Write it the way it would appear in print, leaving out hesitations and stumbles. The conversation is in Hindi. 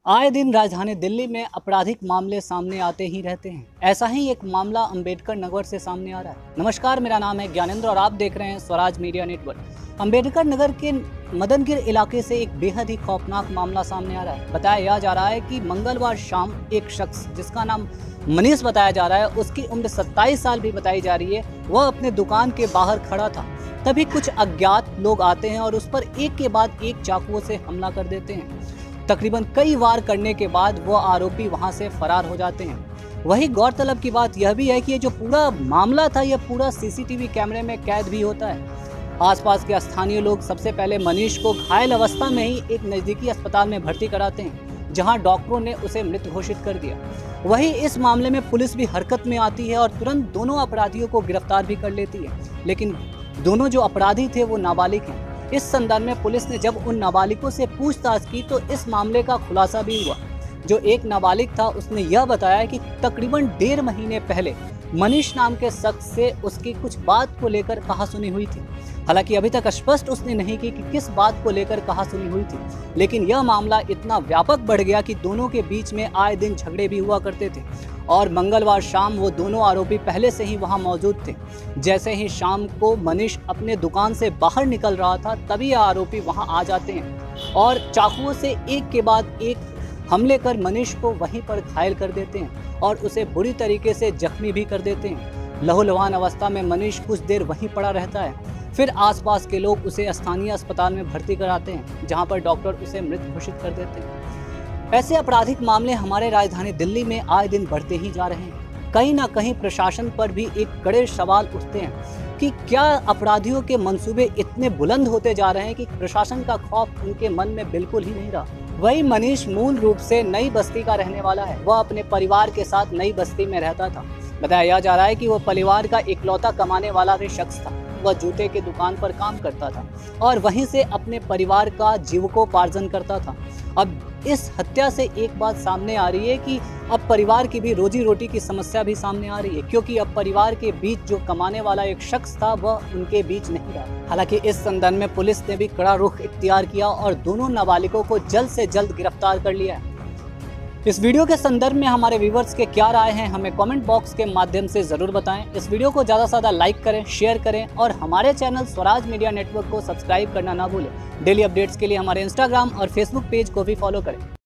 आए दिन राजधानी दिल्ली में आपराधिक मामले सामने आते ही रहते हैं। ऐसा ही एक मामला अंबेडकर नगर से सामने आ रहा है। नमस्कार, मेरा नाम है ज्ञानेंद्र और आप देख रहे हैं स्वराज मीडिया नेटवर्क। अंबेडकर नगर के मदनगिर इलाके से एक बेहद ही खौफनाक मामला सामने आ रहा है। बताया जा रहा है कि मंगलवार शाम एक शख्स जिसका नाम मनीष बताया जा रहा है, उसकी उम्र 27 साल भी बताई जा रही है, वह अपने दुकान के बाहर खड़ा था। तभी कुछ अज्ञात लोग आते हैं और उस पर एक के बाद एक चाकुओं से हमला कर देते हैं। तकरीबन कई वार करने के बाद वो आरोपी वहां से फरार हो जाते हैं। वही गौरतलब की बात यह भी है कि ये जो पूरा मामला था, यह पूरा सीसीटीवी कैमरे में कैद भी होता है। आसपास के स्थानीय लोग सबसे पहले मनीष को घायल अवस्था में ही एक नज़दीकी अस्पताल में भर्ती कराते हैं, जहां डॉक्टरों ने उसे मृत घोषित कर दिया। वही इस मामले में पुलिस भी हरकत में आती है और तुरंत दोनों अपराधियों को गिरफ्तार भी कर लेती है, लेकिन दोनों जो अपराधी थे वो नाबालिग हैं। इस संदर्भ में पुलिस ने जब उन नाबालिगों से पूछताछ की तो इस मामले का खुलासा भी हुआ। जो एक नाबालिग था उसने यह बताया कि तकरीबन 1.5 महीने पहले मनीष नाम के शख्स से उसकी कुछ बात को लेकर कहासुनी हुई थी। हालांकि अभी तक स्पष्ट उसने नहीं की कि किस बात को लेकर कहासुनी हुई थी, लेकिन यह मामला इतना व्यापक बढ़ गया कि दोनों के बीच में आए दिन झगड़े भी हुआ करते थे और मंगलवार शाम वो दोनों आरोपी पहले से ही वहां मौजूद थे। जैसे ही शाम को मनीष अपने दुकान से बाहर निकल रहा था, तभी ये आरोपी वहां आ जाते हैं और चाकुओं से एक के बाद एक हमले कर मनीष को वहीं पर घायल कर देते हैं और उसे बुरी तरीके से जख्मी भी कर देते हैं। लहूलुहान अवस्था में मनीष कुछ देर वहीं पड़ा रहता है। फिर आसपास के लोग उसे स्थानीय अस्पताल में भर्ती कराते हैं, जहां पर डॉक्टर उसे मृत घोषित कर देते हैं। ऐसे आपराधिक मामले हमारे राजधानी दिल्ली में आए दिन बढ़ते ही जा रहे हैं। कहीं ना कहीं प्रशासन पर भी एक कड़े सवाल उठते हैं कि क्या अपराधियों के मंसूबे इतने बुलंद होते जा रहे हैं कि प्रशासन का खौफ उनके मन में बिल्कुल ही नहीं रहा। वही मनीष मूल रूप से नई बस्ती का रहने वाला है। वह अपने परिवार के साथ नई बस्ती में रहता था। बताया जा रहा है कि वह परिवार का इकलौता कमाने वाला भी शख्स था। वह जूते के दुकान पर काम करता था और वहीं से अपने परिवार का जीविकोपार्जन करता था। अब इस हत्या से एक बात सामने आ रही है कि अब परिवार की भी रोजी रोटी की समस्या भी सामने आ रही है, क्योंकि अब परिवार के बीच जो कमाने वाला एक शख्स था वह उनके बीच नहीं रहा। हालांकि इस संदर्भ में पुलिस ने भी कड़ा रुख इख्तियार किया और दोनों नाबालिगों को जल्द से जल्द गिरफ्तार कर लिया है। इस वीडियो के संदर्भ में हमारे व्यूवर्स के क्या राय हैं, हमें कमेंट बॉक्स के माध्यम से जरूर बताएं। इस वीडियो को ज़्यादा से ज़्यादा लाइक करें, शेयर करें और हमारे चैनल स्वराज मीडिया नेटवर्क को सब्सक्राइब करना ना भूलें। डेली अपडेट्स के लिए हमारे इंस्टाग्राम और फेसबुक पेज को भी फॉलो करें।